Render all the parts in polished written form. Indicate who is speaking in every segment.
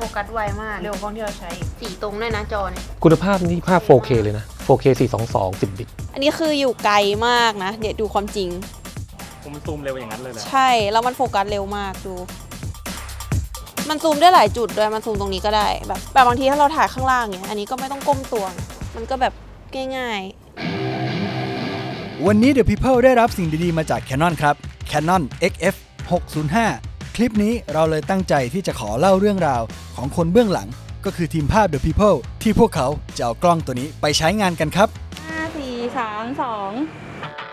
Speaker 1: กัสไวมากเร็วกล้องที่เราใช้สีตรงด้วยนะจอเนี่ย
Speaker 2: คุณภาพนี่ภาพ 4K เลยนะ 4K 422 10 บิต
Speaker 1: อันนี้คืออยู่ไกลมากนะเดี๋ยวดูความจริง
Speaker 3: มันซูมเร็วอย่างนั้นเลยนะ
Speaker 1: ใช่แล้วมันโฟกัสเร็วมากดูมันซูมได้หลายจุดด้วยมันซูมตรงนี้ก็ได้แบบบางทีถ้าเราถ่ายข้างล่างเนี่ยอันนี้ก็ไม่ต้องก้มตัวมันก็แบบง่าย
Speaker 4: ๆวันนี้ The People ได้รับสิ่งดีๆมาจาก Canon ครับ Canon XF 605 คลิปนี้เราเลยตั้งใจที่จะขอเล่าเรื่องราวของคนเบื้องหลังก็คือทีมภาพ The People ที่พวกเขาจะเอากล้องตัวนี้ไปใช้งานกันครับ
Speaker 1: 5 4 3 2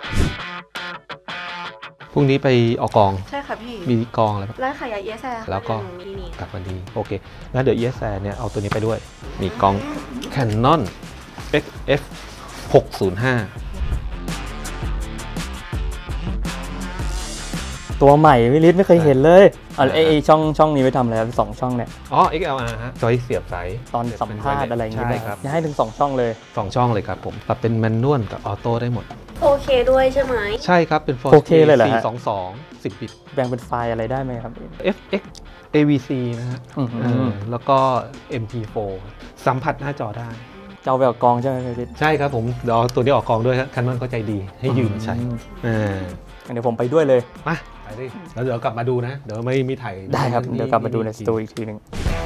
Speaker 2: พรุ่งนี้ไปออกกอง
Speaker 1: ใช่ค่ะพี่
Speaker 2: มีกองอะไร
Speaker 1: ไล่ขายESR
Speaker 2: แล้วก็กลับมาดีโอเคงั้นเดี๋ยว ESR เนี่ยเอาตัวนี้ไปด้วยมีกล้อง Canon XF 605
Speaker 3: ตัวใหม่วิลิสไม่เคยเห็นเลยไอช่องนี้ไปทำอะไรครับ2ช่องเนี่ย
Speaker 2: XLR ฮะจอยเสียบสาย
Speaker 3: ตอนสัมภาษณ์อะไรอย่างเงี้ย
Speaker 2: ครับ
Speaker 3: จะให้ถึง2ช่องเลย
Speaker 2: 2ช่องเลยครับผมปรับเป็นแมนนวลกับออโต้ได้หมด
Speaker 1: โอเคด้วยใช่ไหม
Speaker 2: ใช่ครับเป็น
Speaker 3: 4K เลยเหรอฮะ
Speaker 2: 422 10 บิต
Speaker 3: แบ่งเป็นไฟล์อะไรได้ไหมครับ
Speaker 2: FX AVC นะฮะแล้วก็ MP4 สัมผัสหน้าจอได้
Speaker 3: เจ้าแบบกองใช่ไหมพี่
Speaker 2: ใช่ครับผมเดี๋ยวตัวนี้ออกกองด้วยครับคันนั้นก็ใจดีให้ยืมใช้
Speaker 3: เดี๋ยวผมไปด้วยเลย
Speaker 2: มาไปดิแล้วเดี๋ยวกลับมาดูนะเดี๋ยวไม่มีถ่าย
Speaker 3: ได้ครับเดี๋ยวกลับมาดูในสตูอีกทีนึง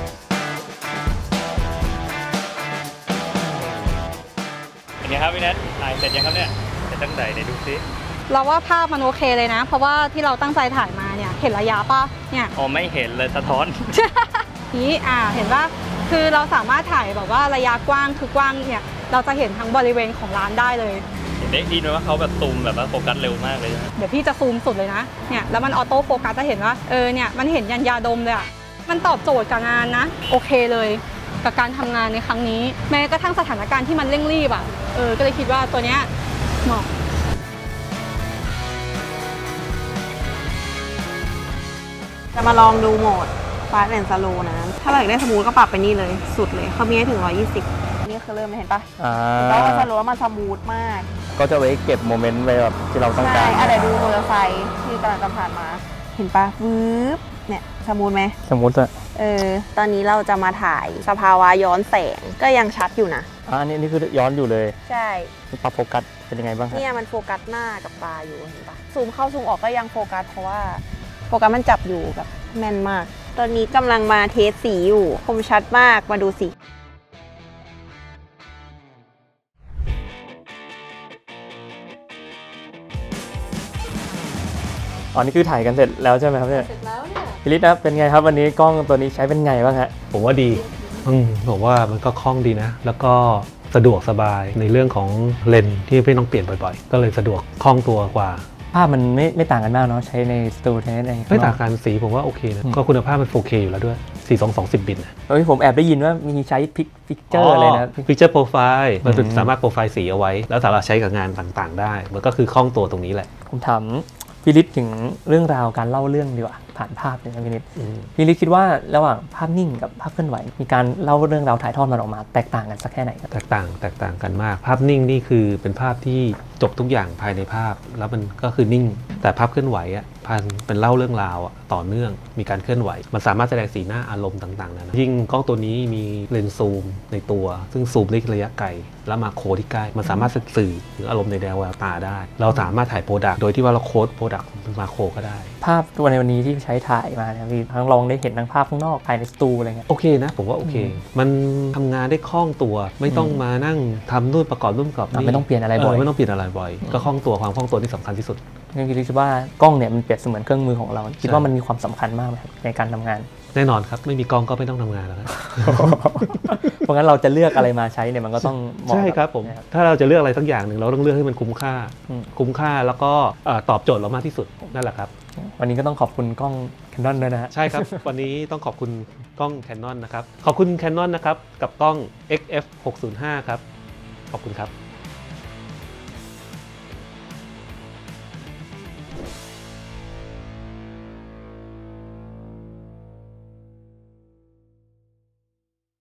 Speaker 3: เป็นไงครับพี่แนทถ่ายเสร็จยังครับเนี่ยเสร็จตั้งแต่ไหนดูซิ
Speaker 5: เราว่าภาพมันโอเคเลยนะเพราะว่าที่เราตั้งใจถ่ายมาเนี่ยเห็นระยะป่ะเนี่ย
Speaker 3: อ๋อไม่เห็นเลยสะท้อน
Speaker 5: นี้เห็นว่าคือเราสามารถถ่ายแบบว่าระยะกว้างคือกว้างเนี่ยเราจะเห็นทั้งบริเวณของร้านได้เลย
Speaker 3: ได้ยินไหมว่าเขาแบบซูมแบบว่าโฟกัสเร็วมากเลย
Speaker 5: เดี๋ยวพี่จะซูมสุดเลยนะเนี่ยแล้วมันออโต้โฟกัสจะเห็นว่าเนี่ยมันเห็นยันยาดมเลยมันตอบโจทย์กับงานนะโอเคเลยกับการทำงานในครั้งนี้แม้กระทั่งสถานการณ์ที่มันเร่งรีบก็เลยคิดว่าตัวเนี้ยเหมาะ
Speaker 1: จะมาลองดูโหมด Fast and Slow นะถ้าเราอยากได้สมูทก็ปรับไปนี่เลยสุดเลยเขามีให้ถึง120นี่คือเริ่มเห็นปะแล้วมันสโลว์แล้วมันสมูทมาก
Speaker 3: ก็จะไว้เก็บโมเมนต์ไว้แบบที่เราต้องการ
Speaker 1: ใช่อะไรดูมอเตอร์ไซค์ที่กำลังจะผ่านมาเห็นปะวืบเนี่ยสมูทไหม
Speaker 3: สมูทอะ
Speaker 1: ตอนนี้เราจะมาถ่ายสภาวะย้อนแสงก็ยังชัดอยู่นะ
Speaker 3: อันนี้คือย้อนอยู่เลย
Speaker 1: ใช่
Speaker 3: ปรับโฟกัสเป็นยังไงบ้าง
Speaker 1: เนี่ยมันโฟกัสหน้ากับตาอยู่เห็นปะซูมเข้าซูมออกก็ยังโฟกัสเพราะว่าโฟกัสมันจับอยู่แบบแม่นมากตอนนี้กำลังมาเทสสีอยู่คมชัดมากมาดูสิ
Speaker 3: อ๋อนี่คือถ่ายกันเสร็จแล้วใช่ไหมครับเนี่ย
Speaker 1: เสร็จแล้วเนี่ย
Speaker 3: พี่ฤทธิ์นะเป็นไงครับวันนี้กล้องตัวนี้ใช้เป็นไงบ้างฮะ
Speaker 2: ผมว่าดีผมว่ามันก็คล่องดีนะแล้วก็สะดวกสบายในเรื่องของเลนส์ที่ไม่ต้องเปลี่ยนบ่อยๆก็เลยสะดวกคล่องตัวกว่า
Speaker 3: ภาพมันไม่ต่างกันมากเนาะใช้ในสตูดิโอ
Speaker 2: ไม่ต่างกันสีผมว่าโอเคนะก็คุณภาพมัน 4K อยู่แล้วด้วย422 10 บิตนะ
Speaker 3: ผมแอบได้ยินว่ามีใช้พิกเจอร์อะไรนะ
Speaker 2: พิกเจอร์โปรไฟล์มันสามารถโปรไฟล์สีเอาไว้แล้วสามารถใช้กับงานต่างๆได้มันก็คือคล่องตัวตรงนี้แหละ
Speaker 3: ผมถามพี่ฤทธิ์ถึงเรื่องราวการเล่าเรื่องดีกว่าผ่านภาพเนี่ยพี่ฤทธิ์คิดว่าระหว่างภาพนิ่งกับภาพเคลื่อนไหวมีการเล่าเรื่องราวถ่ายทอดมันออกมาแตกต่างกันสักแค่ไหนครับ
Speaker 2: แตกต่างกันมากภาพนิ่งนี่คือเป็นภาพที่จบทุกอย่างภายในภาพแล้วมันก็คือนิ่งแต่ภาพเคลื่อนไหวเป็นเล่าเรื่องราวต่อเนื่องมีการเคลื่อนไหวมันสามารถแสดงสีหน้าอารมณ์ต่างๆนะยิ่งกล้องตัวนี้มีเลนส์ซูมในตัวซึ่งซูมได้ระยะไกลแล้วมาโคที่ใกล้มันสามารถสื่อถึงอารมณ์ในแววตาได้เราสามารถถ่ายโปรดักต์โดยที่ว่าเราโค้ดโปรดักต์มาโคก็ได้
Speaker 3: ภาพตัวในวันนี้ที่ใช้ถ่ายมาเนี่ยพี่ทั้งลองได้เห็นทั้งภาพข้างนอกภายในสตูอะไรเงี้ย
Speaker 2: โอเคนะผมว่าโอเคมันทำงานได้คล่องตัวไม่ต้องมานั่งทำนู่นประกอบนู่นประกอบนี่
Speaker 3: ไม่ต้องเปลี่ยนอะไรบ่อย
Speaker 2: ไม่ต้องเปลี่ยนอะไรบ่อยก็คล่องตัวความคล่องตัวที่สำคัญที่สุด
Speaker 3: คิดว่ากล้องเนี่ยมันเปรียบเสมือนเครื่องมือของเราคิดว่ามันมีความสำคัญมากไหมในการทำงาน
Speaker 2: แน่นอนครับไม่มีกล้องก็ไม่ต้องทำงานแล้วครับ
Speaker 3: เพราะงั้นเราจะเลือกอะไรมาใช้เนี่ยมันก็ต้อง
Speaker 2: ใช่ครับผมถ้าเราจะเลือกอะไรสักอย่างหนึ่งเราต้องเลือกให้มันคุ้มค่าแล้วก็ตอบโจทย์เรามากที่สุดนั่นแหละครับ
Speaker 3: วันนี้ก็ต้องขอบคุณกล้อง Canon ด้วยนะฮะ
Speaker 2: ใช่ครับวันนี้ต้องขอบคุณกล้อง Canon นะครับขอบคุณ Canon นะครับกับกล้อง XF 605ครับขอบคุณครับ